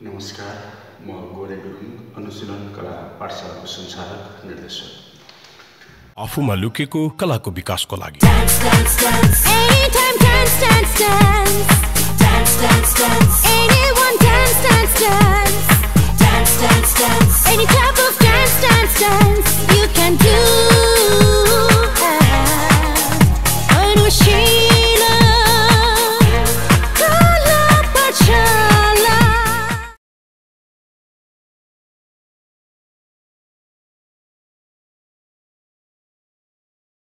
नमस्कार, म गोरे गुरुङ अनुशीलन कला पाठशालाको संचालक निर्देशक। आफूमा लुकेको कलाको विकासको लागि Dance, dance, dance. Anytime dance, dance, dance. Dance, dance, dance. Anyone dance, dance, dance. Dance, dance, dance. Any type of dance, dance, dance. You can do